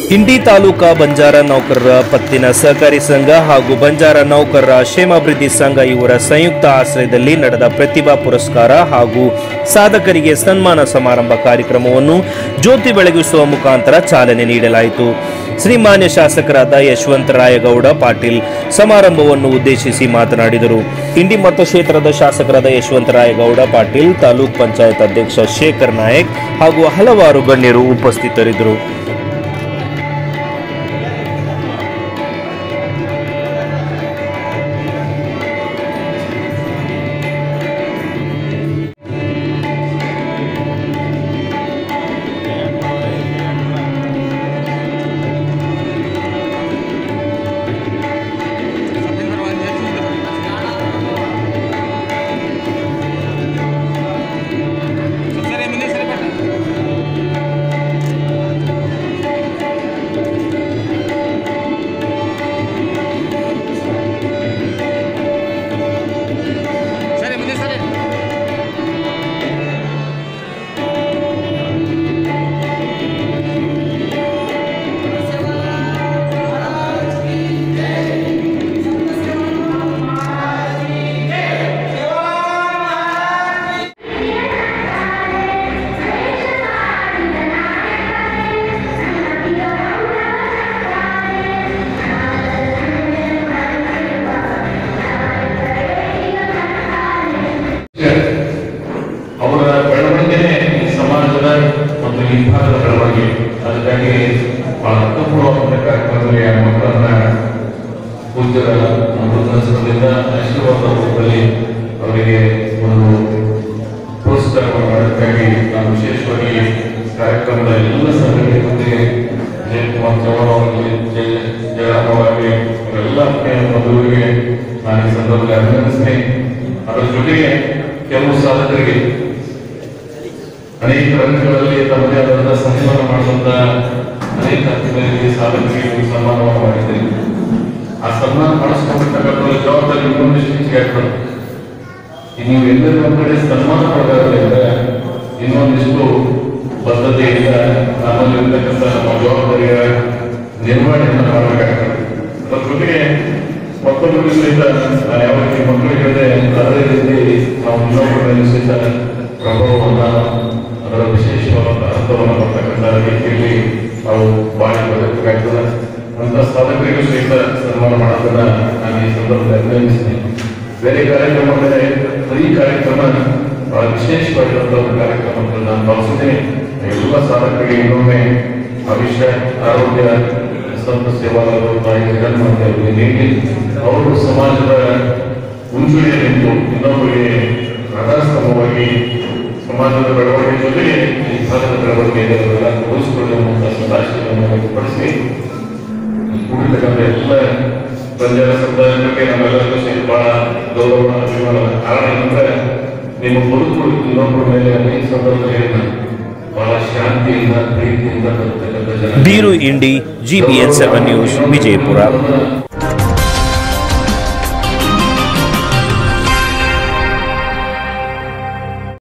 ಇಂಡಿ ತಾಲೂಕಾ ಬಂಜಾರ ನೌಕರರ ಪತ್ತಿನ ಸಹಕಾರಿ ಸಂಘ ಹಾಗೂ ಬಂಜಾರ ನೌಕರರ ಕ್ಷೇಮಾಭಿವೃದ್ಧಿ ಸಂಘ ಇವರ ಸಂಯುಕ್ತ ಆಶ್ರಯದಲ್ಲಿ ನಡೆದ ಪ್ರತಿಭಾ ಪುರಸ್ಕಾರ ಹಾಗೂ ಸಾಧಕರಿಗೆ ಸನ್ಮಾನ ಸಮಾರಂಭ ಕಾರ್ಯಕ್ರಮವನ್ನು ಜ್ಯೋತಿ ಬೆಳಗಿಸುವ ಮುಖಾಂತರ ಚಾಲನೆ ನೀಡಲಾಯಿತು. ಶ್ರೀಮಾನ್ಯ ಶಾಸಕರಾದ ಯಶವಂತರಾಯಗೌಡ ಪಾಟೀಲ್ ಸಮಾರಂಭವನ್ನು ಉದ್ದೇಶಿಸಿ ಮಾತನಾಡಿದರು. ಇಂಡಿ ಮತಕ್ಷೇತ್ರದ ಶಾಸಕರಾದ ಯಶವಂತರಾಯಗೌಡ ಪಾಟೀಲ್, ತಾಲೂಕ್ ಪಂಚಾಯತ್ ಅಧ್ಯಕ್ಷ ಶೇಖರ್ ನಾಯಕ್ ಹಾಗೂ ಹಲವಾರು ಗಣ್ಯರು ಉಪಸ್ಥಿತರಿದ್ದರು. ಅವರ ಬೆಳವಣಿಗೆನೇ ಈ ಸಮಾಜದ ಮತ್ತು ಈ ಭಾಗದ ಬೆಳವಣಿಗೆ. ಅದಕ್ಕಾಗಿ ಬಹಳ ಅರ್ಥಪೂರ್ಣವಾದ ಕಾರ್ಯಕ್ರಮದಲ್ಲಿ ಆ ಮಕ್ಕಳನ್ನ ಪೂಜ್ಯರ ಅಮೃತದಿಂದ ಆಶೀರ್ವಾದ ರೂಪದಲ್ಲಿ ಅವರಿಗೆ ಒಂದು ಪುರಸ್ಕಾರವನ್ನು ಮಾಡೋದಕ್ಕಾಗಿ ನಾನು ವಿಶೇಷವಾಗಿ ಕಾರ್ಯಕ್ರಮದ ಎಲ್ಲ ಸಂಘಟನೆಗಳಿಗೆ ಜಯಕುಮಾರ್ ಚೌಹಾಣ್ ಅವರಿಗೆ, ಜಯರಾಮ್ ಅವರಿಗೆ, ಅವರೆಲ್ಲ ಮದುವೆಗೆ ನಾನು ಈ ಸಂದರ್ಭದಲ್ಲಿ ಅಭಿನಂದಿಸ್ತೇನೆ. ಅದರ ಜೊತೆಗೆ ಕೆಲವು ಸಾಧಕರಿಗೆ ಅನೇಕ ರಂಗಗಳಲ್ಲಿ ತಮ್ಮದೇ ಆದಂತಹ ಸನ್ಮಾನ ಮಾಡುವಂತ ಅನೇಕ ಹಂತಗಳಲ್ಲಿ ಸಾಧಕರಿಗೆ ಸನ್ಮಾನವನ್ನು ಮಾಡಿದ್ದೇನೆ. ಆ ಸನ್ಮಾನ ಮಾಡಿಸ್ಕೊಂಡಿರ್ತಕ್ಕಂಥ ಜವಾಬ್ದಾರಿ ಇನ್ನೊಂದಿಷ್ಟು ಹೆಚ್ಚಿಗೆ ಆಗ್ತದೆ. ನೀವು ಎಲ್ಲರೂ ಒಂದು ಕಡೆ ಸನ್ಮಾನ ಮಾಡಬೇಕಾದ್ರೆ ಇನ್ನೊಂದಿಷ್ಟು ಬದ್ಧತೆಯಿಂದ ನಮ್ಮಲ್ಲಿರ್ತಕ್ಕಂಥ ನಮ್ಮ ಜವಾಬ್ದಾರಿಯ ನಿರ್ವಹಣೆಯನ್ನು ಮಾಡಬೇಕಾಗ್ತದೆ. ಅದರ ಜೊತೆಗೆ ಮತ್ತೊಂದು ಸಹಿತ ನಾನು ಯಾವ ರೀತಿ ಮಕ್ಕಳಿಗೆ ಹೇಳಿದೆ ಅದೇ ರೀತಿ ನಾವು ಇನ್ನೊಬ್ಬರ ಮೇಲೆ ಸಹಿತ ಪ್ರಭಾವವನ್ನು ಅದರ ವಿಶೇಷವಾದ ಅರ್ಥವನ್ನು ಬರ್ತಕ್ಕಂಥ ರೀತಿಯಲ್ಲಿ ನಾವು ಬಾಳಿ ಬರಬೇಕಾಗ್ತದೆ. ಅಂತ ಸಾಧಕರಿಗೂ ಸಹಿತ ಸನ್ಮಾನ ಮಾಡೋದನ್ನ ನಾನು ಈ ಸಂದರ್ಭದಲ್ಲಿ ಅಭಿನಂದಿಸ್ತೀನಿ. ಬೇರೆ ಕಾರ್ಯಕ್ರಮಗಳೇ ಈ ಕಾರ್ಯಕ್ರಮ ಬಹಳ ವಿಶೇಷವಾಗಿರುವಂತಹ ಒಂದು ಕಾರ್ಯಕ್ರಮ ಅಂತ ನಾನು ಭಾವಿಸುತ್ತೇನೆ. ಎಲ್ಲ ಸಾಧಕರಿಗೆ ಇನ್ನೊಮ್ಮೆ ಭವಿಷ್ಯ ಆರೋಗ್ಯ ಸಂತ ಸೇವಾಲಯಗಳು ತಾಯಿ ಜಗನ್ಮಾತೆ ಅವರಿಗೆ ನೀಡಿ ಅವರು ಸಮಾಜದ ಮುಂಚೂಣಿಯ ನಿಂತು ಇನ್ನೊಬ್ಬರಿಗೆ ಆಧಾರಸ್ತಂಭವಾಗಿ ಸಮಾಜದ ಬೆಳವಣಿಗೆ ಜೊತೆಗೆ ಈ ಭಾಗದ ಬೆಳವಣಿಗೆ ಇದನ್ನೆಲ್ಲ ತೋರಿಸಿಕೊಳ್ಳುವಂತಹ ಸದಾಶಯವನ್ನು ವ್ಯಕ್ತಪಡಿಸಿ ಕೂಡಿರ್ತಕ್ಕಂಥ ಎಲ್ಲ ಬಂಜಾರ ಸಮುದಾಯಕ್ಕೆ ನಮ್ಮೆಲ್ಲರಿಗೂ ಸೇರಿ ಬಹಳ ಗೌರವ ಅಭಿಮಾನದ ಕಾರಣ ಏನಂದ್ರೆ ನಿಮ್ಮ ಬದುಕು ಇನ್ನೊಬ್ಬರ ಮೇಲೆ ಅನೇಕ ಸಂದರ್ಭದಲ್ಲಿ ಬಹಳ ಶಾಂತಿಯಿಂದ ಪ್ರೀತಿಯಿಂದ ಬರ್ತಕ್ಕಂಥ ಜನ. Beeru Indi, GBN 7 news, Vijayapura.